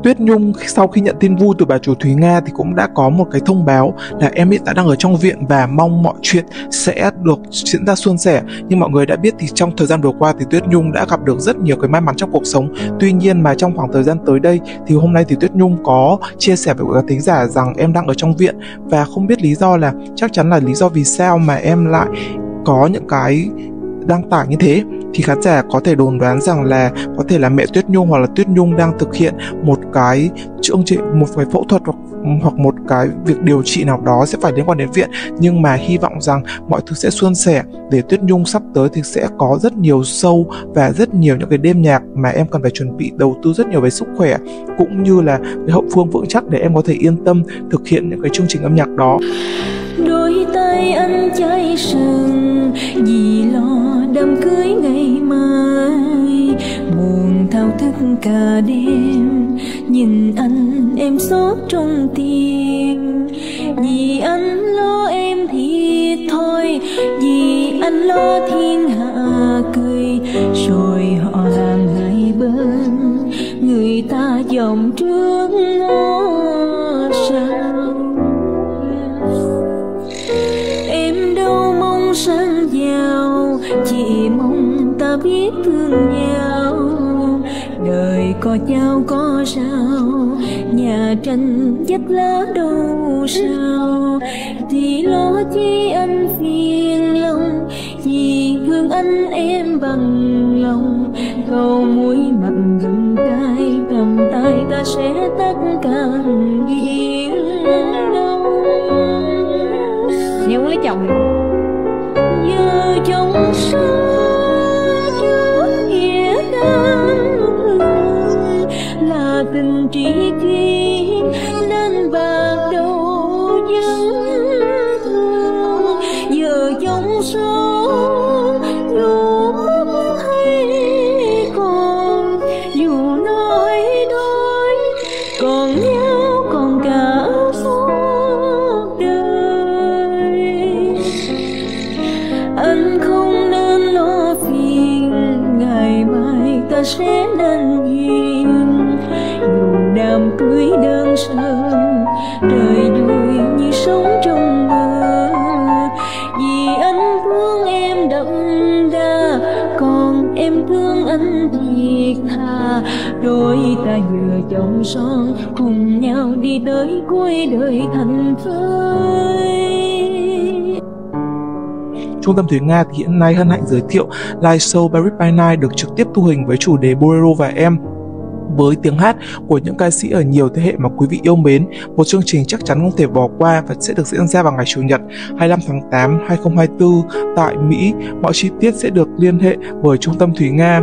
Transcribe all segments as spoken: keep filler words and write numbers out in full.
Tuyết Nhung sau khi nhận tin vui từ bà chủ Thúy Nga thì cũng đã có một cái thông báo là em hiện tại đang ở trong viện và mong mọi chuyện sẽ được diễn ra suôn sẻ. Nhưng mọi người đã biết thì trong thời gian vừa qua thì Tuyết Nhung đã gặp được rất nhiều cái may mắn trong cuộc sống. Tuy nhiên mà trong khoảng thời gian tới đây thì hôm nay thì Tuyết Nhung có chia sẻ với các thính giả rằng em đang ở trong viện và không biết lý do là chắc chắn là lý do vì sao mà em lại có những cái đăng tải như thế. Thì khán giả có thể đồn đoán rằng là có thể là mẹ Tuyết Nhung hoặc là Tuyết Nhung đang thực hiện một cái chương trình, một cái phẫu thuật hoặc, hoặc một cái việc điều trị nào đó sẽ phải liên quan đến viện. Nhưng mà hy vọng rằng mọi thứ sẽ suôn sẻ để Tuyết Nhung sắp tới thì sẽ có rất nhiều show và rất nhiều những cái đêm nhạc mà em cần phải chuẩn bị đầu tư rất nhiều về sức khỏe cũng như là cái hậu phương vững chắc để em có thể yên tâm thực hiện những cái chương trình âm nhạc đó. Đôi tay anh cháy sừng vì lo đám cưới ngày mai, buồn thao thức cả đêm nhìn anh em xót trong tim. Vì anh lo em thì thôi, vì anh lo thiên hạ cười, rồi họ hàng hai bên người ta dòng trước ngó sao. Em đâu mong sang giàu, chỉ mong ta biết thương nhau. Đời có nhau có sao, nhà tranh vách lá đâu sao. Thì lo chi anh phiền lòng, vì thương anh em bằng lòng. Câu muối mặn gừng cay, cầm tay ta sẽ tất cả yêu đâu. Nếu lấy chồng giờ trong xa trước nghĩa đang là tình tri kỷ nên bạc đầu dân thương. Giờ trong số dù hay còn, dù nói đôi còn nhau còn cả suốt đời. Anh không nên lo phiền, ngày mai ta sẽ nên duyên. Dù đám cưới đơn sơ, đời vui như sống trong mơ. Vì anh thương em đậm đà, còn em thương anh thiệt thà. Đôi ta vừa chồng son cùng nhau đi tới cuối đời thành thơi. Trung tâm Thúy Nga thì hiện nay hân hạnh giới thiệu live show Paris by Night được trực tiếp thu hình với chủ đề Bolero và em, với tiếng hát của những ca sĩ ở nhiều thế hệ mà quý vị yêu mến. Một chương trình chắc chắn không thể bỏ qua và sẽ được diễn ra vào ngày Chủ nhật hai mươi lăm tháng tám năm hai nghìn không trăm hai mươi tư tại Mỹ. Mọi chi tiết sẽ được liên hệ với Trung tâm Thúy Nga.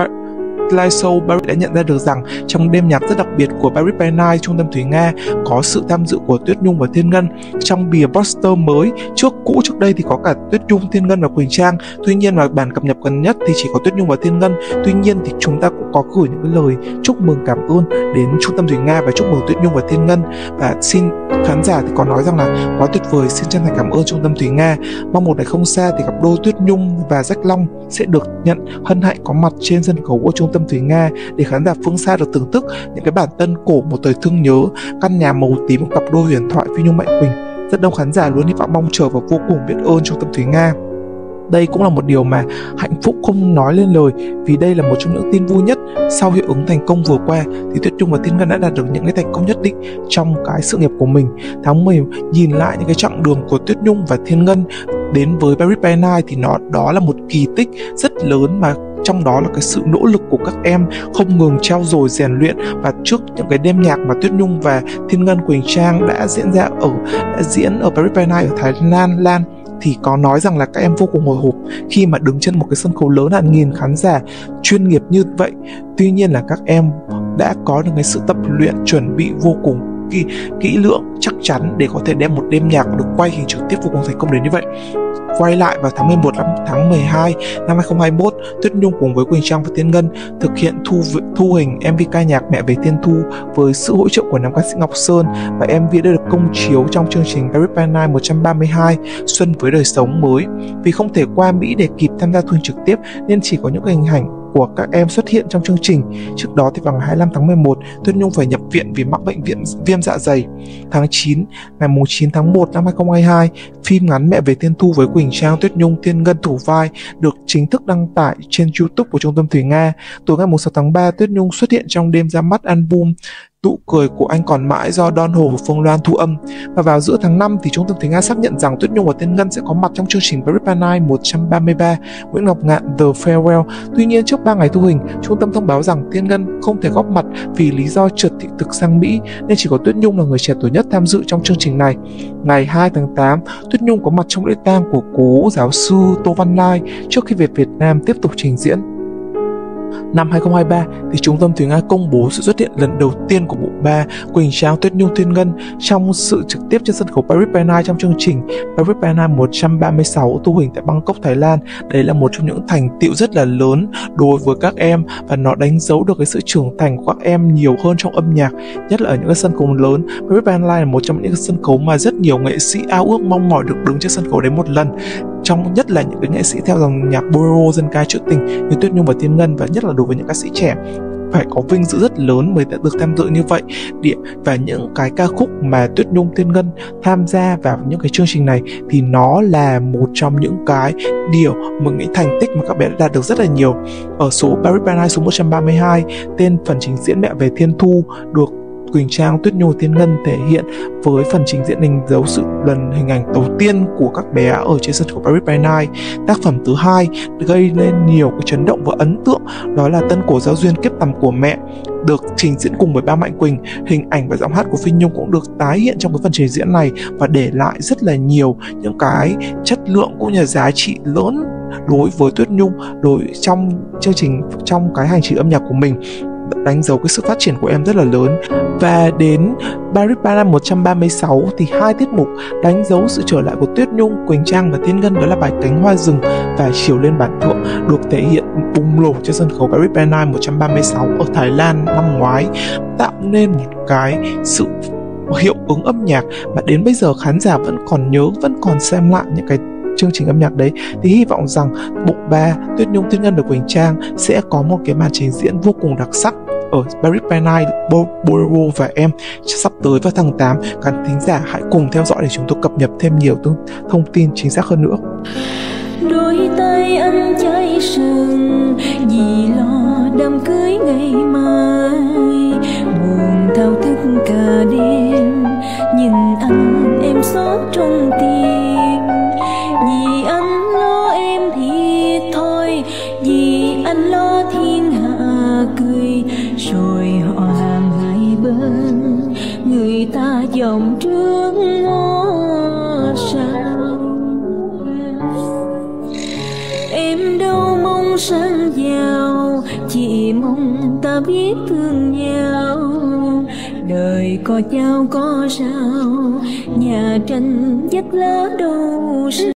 Live show Paris đã nhận ra được rằng trong đêm nhạc rất đặc biệt của Paris by Night, Trung tâm Thúy Nga có sự tham dự của Tuyết Nhung và Thiên Ngân. Trong bìa poster mới, trước cũ trước đây thì có cả Tuyết Nhung, Thiên Ngân và Quỳnh Trang. Tuy nhiên là bản cập nhật gần nhất thì chỉ có Tuyết Nhung và Thiên Ngân. Tuy nhiên thì chúng ta cũng có gửi những cái lời chúc mừng cảm ơn đến Trung tâm Thúy Nga và chúc mừng Tuyết Nhung và Thiên Ngân. Và xin khán giả thì có nói rằng là quá tuyệt vời, xin chân thành cảm ơn Trung tâm Thúy Nga. Mong một ngày không xa thì gặp đôi Tuyết Nhung và Jack Long sẽ được nhận hân hạnh có mặt trên sân khấu của Trung tâm Thúy Nga để khán giả phương xa được thưởng thức những cái bản tân cổ Một Thời Thương Nhớ, Căn Nhà Màu Tím, một cặp đôi huyền thoại Phi Nhung Mạnh Quỳnh. Rất đông khán giả luôn hy vọng mong chờ và vô cùng biết ơn Trung tâm Thúy Nga. Đây cũng là một điều mà hạnh phúc không nói lên lời, vì đây là một trong những tin vui nhất sau hiệu ứng thành công vừa qua. Thì Tuyết Nhung và Thiên Ngân đã đạt được những cái thành công nhất định trong cái sự nghiệp của mình. Tháng mười nhìn lại những cái chặng đường của Tuyết Nhung và Thiên Ngân đến với Paris by Night thì nó đó là một kỳ tích rất lớn, mà trong đó là cái sự nỗ lực của các em không ngừng trau dồi rèn luyện. Và trước những cái đêm nhạc mà Tuyết Nhung và Thiên Ngân, Quỳnh Trang đã diễn ra ở đã diễn ở Paris by Night ở Thái Lan Lan thì có nói rằng là các em vô cùng hồi hộp khi mà đứng trên một cái sân khấu lớn hàng nghìn khán giả chuyên nghiệp như vậy. Tuy nhiên là các em đã có được cái sự tập luyện chuẩn bị vô cùng kỹ, kỹ lưỡng, chắc chắn để có thể đem một đêm nhạc được quay hình trực tiếp vô cùng thành công đến như vậy. Quay lại vào tháng mười một năm tháng mười hai năm hai nghìn không trăm hai mươi mốt, Tuyết Nhung cùng với Quỳnh Trang và Thiên Ngân thực hiện thu thu hình em vê ca nhạc Mẹ Về Thiên Thu với sự hỗ trợ của nam ca sĩ Ngọc Sơn, và em vê đã được công chiếu trong chương trình Paris by Night một trăm ba mươi hai Xuân Với Đời Sống mới. Vì không thể qua Mỹ để kịp tham gia thu hình trực tiếp nên chỉ có những hình ảnh của các em xuất hiện trong chương trình. Trước đó thì vào ngày hai mươi lăm tháng mười một, Tuyết Nhung phải nhập viện vì mắc bệnh viện viêm dạ dày. Tháng chín, ngày chín tháng một năm hai không hai hai, phim ngắn Mẹ về Thiên Thu với Quỳnh Trang, Tuyết Nhung, Thiên Ngân thủ vai được chính thức đăng tải trên YouTube của Trung tâm Thúy Nga. Tối ngày sáu tháng ba, Tuyết Nhung xuất hiện trong đêm ra mắt album Nụ Cười Của Anh Còn Mãi do Don Hồ và Phương Loan thu âm. Và vào giữa tháng năm thì Trung tâm Thúy Nga xác nhận rằng Tuyết Nhung và Thiên Ngân sẽ có mặt trong chương trình Paris by Night một trăm ba mươi ba Nguyễn Ngọc Ngạn The Farewell. Tuy nhiên trước ba ngày thu hình, trung tâm thông báo rằng Thiên Ngân không thể góp mặt vì lý do trượt thị thực sang Mỹ, nên chỉ có Tuyết Nhung là người trẻ tuổi nhất tham dự trong chương trình này. Ngày hai tháng tám, Tuyết Nhung có mặt trong lễ tang của cố giáo sư Tô Văn Lai trước khi về Việt Nam tiếp tục trình diễn. Năm hai không hai ba thì Trung tâm Thúy Nga công bố sự xuất hiện lần đầu tiên của bộ ba Quỳnh Trang, Tuyết Nhung, Thiên Ngân trong sự trực tiếp trên sân khấu Paris by Night trong chương trình Paris by Night một trăm ba mươi sáu thu hình tại Bangkok, Thái Lan. Đấy là một trong những thành tựu rất là lớn đối với các em, và nó đánh dấu được cái sự trưởng thành của các em nhiều hơn trong âm nhạc, nhất là ở những cái sân khấu lớn. Paris by Night là một trong những cái sân khấu mà rất nhiều nghệ sĩ ao ước mong mỏi được đứng trên sân khấu đấy một lần, trong nhất là những cái nghệ sĩ theo dòng nhạc bolero dân ca trữ tình như Tuyết Nhung và Thiên Ngân, và nhất là đối với những ca sĩ trẻ phải có vinh dự rất lớn mới đã được tham dự như vậy. Địa và những cái ca khúc mà Tuyết Nhung, Thiên Ngân tham gia vào những cái chương trình này thì nó là một trong những cái điều, một những thành tích mà các bé đã đạt được rất là nhiều. Ở số Paris by Night số một trăm ba mươi hai, tên phần trình diễn Mẹ Về Thiên Thu được Quỳnh Trang, Tuyết Nhung, Thiên Ngân thể hiện với phần trình diễn đánh dấu sự lần hình ảnh đầu tiên của các bé ở trên sân khấu Paris by Night. Tác phẩm thứ hai gây nên nhiều cái chấn động và ấn tượng, đó là Tân Cổ Giao Duyên Kiếp Tằm Của Mẹ, được trình diễn cùng với ba Mạnh Quỳnh. Hình ảnh và giọng hát của Phi Nhung cũng được tái hiện trong cái phần trình diễn này và để lại rất là nhiều những cái chất lượng cũng như là giá trị lớn đối với Tuyết Nhung đối trong chương trình, trong cái hành trình âm nhạc của mình, đánh dấu cái sự phát triển của em rất là lớn. Và đến Paris by Night một trăm ba mươi sáu thì hai tiết mục đánh dấu sự trở lại của Tuyết Nhung, Quỳnh Trang và Thiên Ngân, đó là bài Cánh Hoa Rừng và Chiều Lên Bản Thượng, được thể hiện bùng nổ trên sân khấu Paris by Night một trăm ba mươi sáu ở Thái Lan năm ngoái, tạo nên một cái sự hiệu ứng âm nhạc mà đến bây giờ khán giả vẫn còn nhớ, vẫn còn xem lại những cái chương trình âm nhạc đấy. Thì hy vọng rằng bộ ba Tuyết Nhung, Thiên Ngân và Quỳnh Trang sẽ có một cái màn trình diễn vô cùng đặc sắc ở Paris by Night Bolero và Em sắp tới vào tháng tám. Các thính giả hãy cùng theo dõi để chúng tôi cập nhật thêm nhiều thông tin chính xác hơn nữa. Đôi tay anh cháy sừng vì lo đám cưới ngày mai, buồn thao thức cả đêm, nhìn anh em xót trong tim. Vì anh lo em thì thôi, vì anh lo thiên hạ cười, rồi họ hàng hai bên người ta dòng trước ngó sao. Em đâu mong sang giàu, chỉ mong ta biết thương nhau. Đời có nhau có sao, nhà tranh vách lá đâu